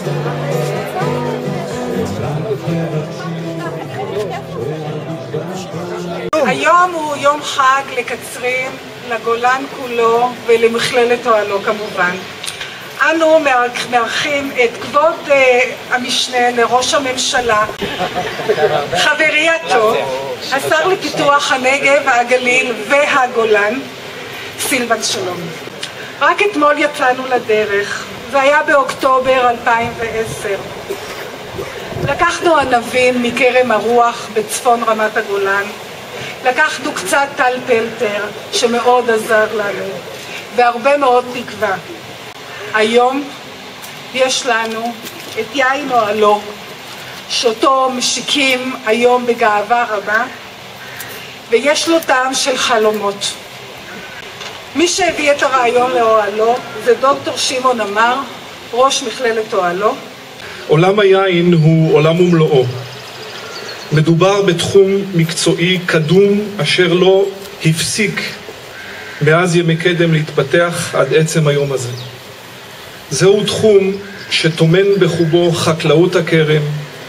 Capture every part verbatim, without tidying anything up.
היום הוא יום חג לקצרין, לגולן כולו ולמכללת אוהלו כמובן. אנו מארחים את כבוד uh, המשנה לראש הממשלה, חברי הטוב, השר לפיתוח הנגב, הגליל והגולן, סילבן שלום. רק אתמול יצאנו לדרך, זה היה באוקטובר אלפיים ועשר. לקחנו ענבים מכרם הרוח בצפון רמת הגולן, לקחנו קצת טל פלטר שמאוד עזר לנו, והרבה מאוד תקווה. היום יש לנו את יין אוהלו, שאותו משיקים היום בגאווה רבה, ויש לו טעם של חלומות. מי שהביא את הרעיון לאוהלו זה דוקטור שמעון אמר, ראש מכללת אוהלו. עולם היין הוא עולם ומלואו. מדובר בתחום מקצועי קדום אשר לא הפסיק מאז ימי קדם להתפתח עד עצם היום הזה. זהו תחום שטומן בחובו חקלאות הכרם,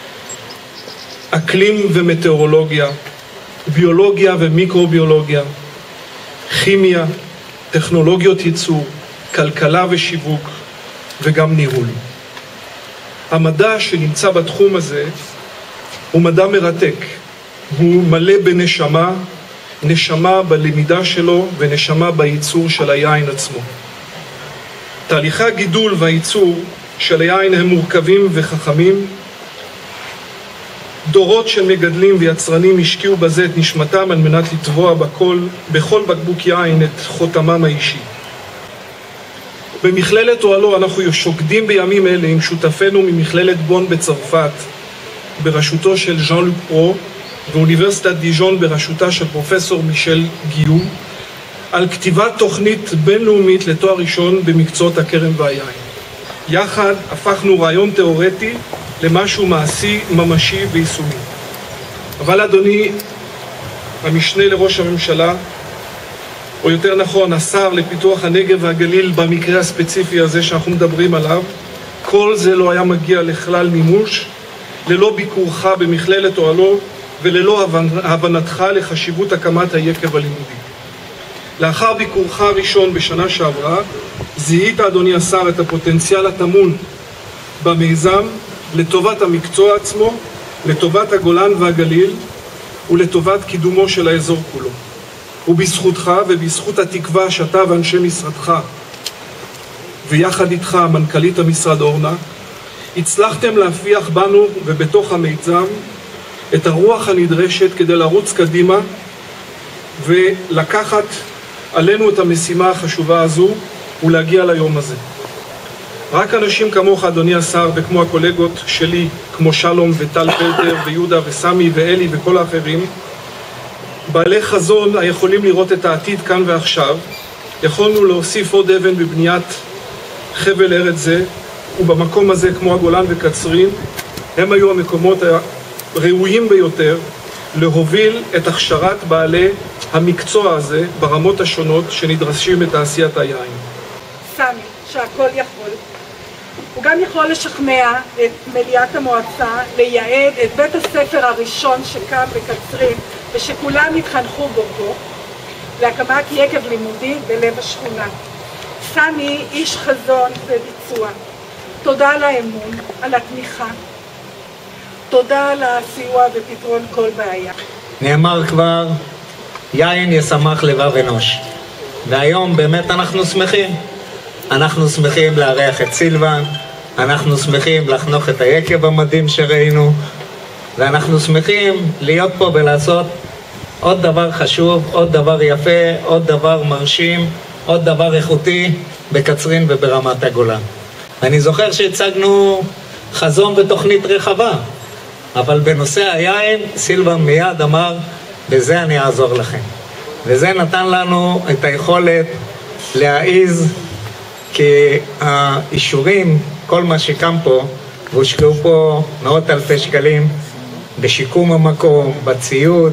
אקלים ומטאורולוגיה, ביולוגיה ומיקרוביולוגיה, כימיה, טכנולוגיות ייצור, כלכלה ושיווק וגם ניהול. המדע שנמצא בתחום הזה הוא מדע מרתק, הוא מלא בנשמה, נשמה בלמידה שלו ונשמה בייצור של היין עצמו. תהליכי הגידול והייצור של היין הם מורכבים וחכמים. דורות של מגדלים ויצרנים השקיעו בזה את נשמתם על מנת לטבוע בכל, בכל בקבוק יין את חותמם האישי. במכללת אוהלו אנחנו שוקדים בימים אלה עם שותפינו ממכללת בון בצרפת, בראשותו של ז'אן לוק פרו, ואוניברסיטת דיז'ון בראשותה של פרופסור מישל גיום, על כתיבת תוכנית בינלאומית לתואר ראשון במקצועות הכרם והיין. יחד הפכנו רעיון תיאורטי למשהו מעשי, ממשי ויישומי. אבל אדוני המשנה לראש הממשלה, או יותר נכון השר לפיתוח הנגב והגליל במקרה הספציפי הזה שאנחנו מדברים עליו, כל זה לא היה מגיע לכלל מימוש ללא ביקורך במכללת אוהלו וללא הבנתך לחשיבות הקמת היקב הלימודי. לאחר ביקורך הראשון בשנה שעברה, זיהית אדוני השר את הפוטנציאל הטמון במיזם לטובת המקצוע עצמו, לטובת הגולן והגליל ולטובת קידומו של האזור כולו. ובזכותך ובזכות התקווה שאתה ואנשי משרדך ויחד איתך מנכ"לית המשרד אורנה, הצלחתם להפיח בנו ובתוך המיזם את הרוח הנדרשת כדי לרוץ קדימה ולקחת עלינו את המשימה החשובה הזו ולהגיע ליום הזה. רק אנשים כמוך אדוני השר וכמו הקולגות שלי, כמו שלום וטל פלטר ויהודה וסמי ואלי וכל האחרים, בעלי חזון היכולים לראות את העתיד כאן ועכשיו, יכולנו להוסיף עוד אבן בבניית חבל ארץ זה, ובמקום הזה כמו הגולן וקצרין, הם היו המקומות הראויים ביותר להוביל את הכשרת בעלי המקצוע הזה ברמות השונות שנדרשים בתעשיית היין. סמי, שהכל יכול. הוא גם יכול לשכנע את מליאת המועצה לייעד את בית הספר הראשון שקם בקצרין ושכולם התחנכו בו פה להקמת יקב לימודי בלב השכונה. סמי איש חזון וביצוע. תודה על האמון, על התמיכה. תודה על הסיוע בפתרון כל בעיה. נאמר כבר, יין ישמח לבב אנוש. והיום באמת אנחנו שמחים. אנחנו שמחים לארח את סילבן, אנחנו שמחים לחנוך את היקב המדהים שראינו, ואנחנו שמחים להיות פה ולעשות עוד דבר חשוב, עוד דבר יפה, עוד דבר מרשים, עוד דבר איכותי בקצרין וברמת הגולן. אני זוכר שהצגנו חזון בתוכנית רחבה, אבל בנושא היין סילבן מיד אמר, בזה אני אעזור לכם. וזה נתן לנו את היכולת להעיז, כי האישורים, כל מה שקם פה, והושקעו פה מאות אלפי שקלים בשיקום המקום, בציוד,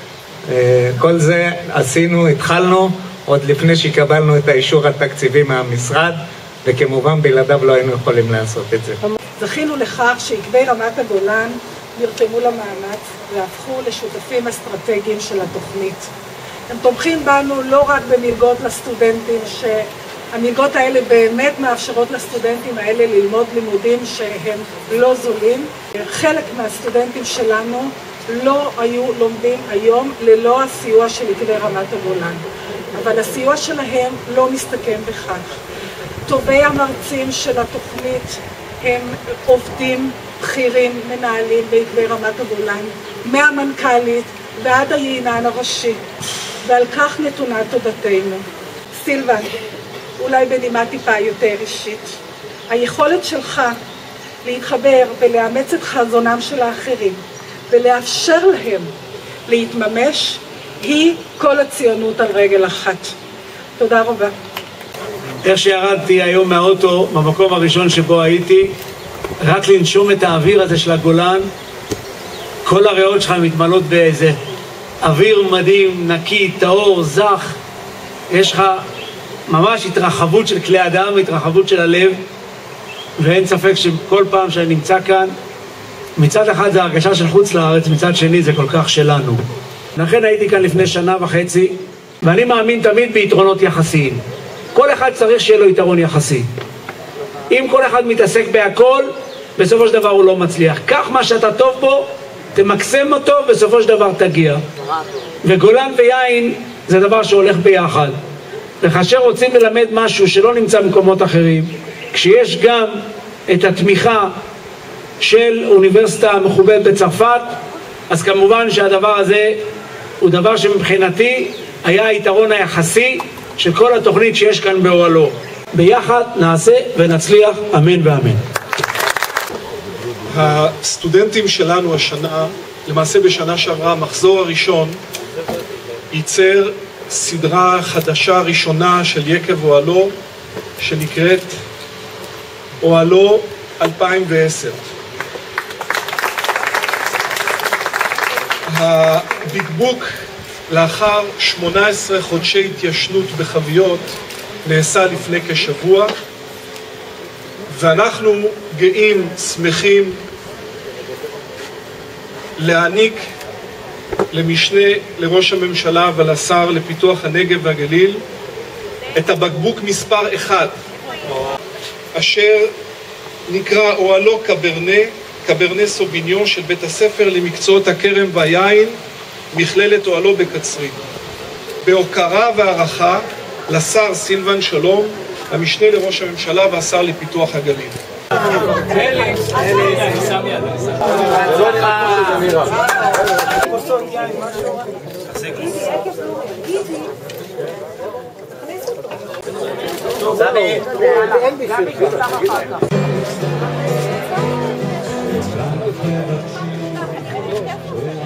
כל זה עשינו, התחלנו עוד לפני שקבלנו את האישור התקציבי מהמשרד, וכמובן בלעדיו לא היינו יכולים לעשות את זה. זכינו לכך שעקבי רמת הגולן נרתמו למאמץ והפכו לשותפים אסטרטגיים של התוכנית. הם תומכים בנו לא רק במלגות לסטודנטים, שהמלגות האלה באמת מאפשרות לסטודנטים האלה ללמוד לימודים שהם לא זולים. חלק מהסטודנטים שלנו לא היו לומדים היום ללא הסיוע של עקבי רמת הגולן, אבל הסיוע שלהם לא מסתכם בכך. טובי המרצים של התוכנית הם עובדים בכירים, מנהלים בעקבי רמת הגולן, מהמנכ"לית ועד היינן הראשי, ועל כך נתונה תודתנו. סילבן, אולי בנימה טיפה יותר אישית, היכולת שלך להתחבר ולאמץ את חזונם של האחרים ולאפשר להם להתממש היא כל הציונות על רגל אחת. תודה רבה. איך שירדתי היום מהאוטו, במקום הראשון שבו הייתי, רק לנשום את האוויר הזה של הגולן, כל הריאות שלך מתמלאות באיזה אוויר מדהים, נקי, טהור, זך. יש לך ממש התרחבות של כלי אדם, התרחבות של הלב, ואין ספק שכל פעם שאני נמצא כאן, מצד אחד זה הרגשה של חוץ לארץ, מצד שני זה כל כך שלנו. לכן הייתי כאן לפני שנה וחצי, ואני מאמין תמיד ביתרונות יחסיים. כל אחד צריך שיהיה לו יתרון יחסי. אם כל אחד מתעסק בהכל, בסופו של דבר הוא לא מצליח. כך מה שאתה טוב בו, תמקסם אותו, בסופו של דבר תגיע. וגולן ויין זה דבר שהולך ביחד. וכאשר רוצים ללמד משהו שלא נמצא במקומות אחרים, כשיש גם את התמיכה של אוניברסיטה מכובדת בצרפת, אז כמובן שהדבר הזה הוא דבר שמבחינתי היה היתרון היחסי של כל התוכנית שיש כאן באוהלו. ביחד נעשה ונצליח, אמן ואמן. הסטודנטים שלנו השנה, למעשה בשנה שעברה, המחזור הראשון, ייצר סדרה חדשה ראשונה של יקב אוהלו, שנקראת אוהלו אלפיים ועשר. הדקבוק לאחר שמונה עשרה חודשי התיישנות בחביות נעשה לפני כשבוע, ואנחנו גאים, שמחים להעניק למשנה לראש הממשלה ולשר לפיתוח הנגב והגליל את הבקבוק מספר אחד, אשר נקרא אוהלו קברנה, קברנה סוביניון של בית הספר למקצועות הכרם והיין, מכללת אוהלו בקצרין. בהוקרה והערכה לשר סילבן שלום, המשנה לראש הממשלה והשר לפיתוח הגליל. Thank you.